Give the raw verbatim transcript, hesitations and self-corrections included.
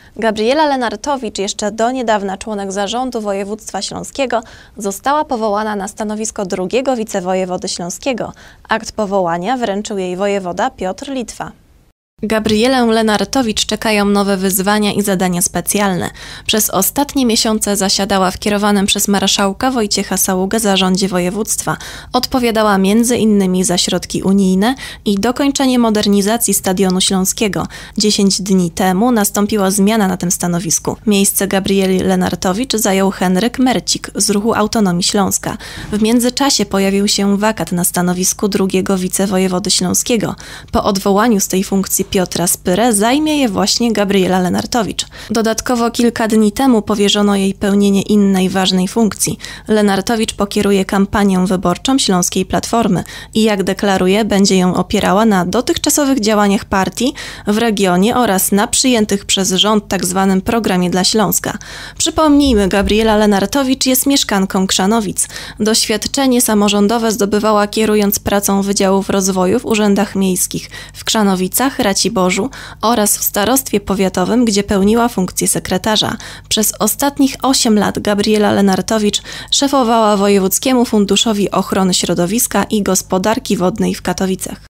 Gabriela Lenartowicz, jeszcze do niedawna członek zarządu województwa śląskiego, została powołana na stanowisko drugiego wicewojewody śląskiego. Akt powołania wręczył jej wojewoda Piotr Litwa. Gabrielę Lenartowicz czekają nowe wyzwania i zadania specjalne. Przez ostatnie miesiące zasiadała w kierowanym przez marszałka Wojciecha Saługę zarządzie województwa. Odpowiadała między innymi za środki unijne i dokończenie modernizacji Stadionu Śląskiego. Dziesięć dni temu nastąpiła zmiana na tym stanowisku. Miejsce Gabrieli Lenartowicz zajął Henryk Mercik z Ruchu Autonomii Śląska. W międzyczasie pojawił się wakat na stanowisku drugiego wicewojewody śląskiego. Po odwołaniu z tej funkcji Piotra Spyrę zajmie je właśnie Gabriela Lenartowicz. Dodatkowo kilka dni temu powierzono jej pełnienie innej ważnej funkcji. Lenartowicz pokieruje kampanię wyborczą Śląskiej Platformy i jak deklaruje, będzie ją opierała na dotychczasowych działaniach partii w regionie oraz na przyjętych przez rząd tzw. programie dla Śląska. Przypomnijmy, Gabriela Lenartowicz jest mieszkanką Krzanowic. Doświadczenie samorządowe zdobywała kierując pracą wydziałów rozwoju w urzędach miejskich w Krzanowicach, Raciborzu oraz w starostwie powiatowym, gdzie pełniła funkcję sekretarza. Przez ostatnich osiem lat Gabriela Lenartowicz szefowała Wojewódzkiemu Funduszowi Ochrony Środowiska i Gospodarki Wodnej w Katowicach.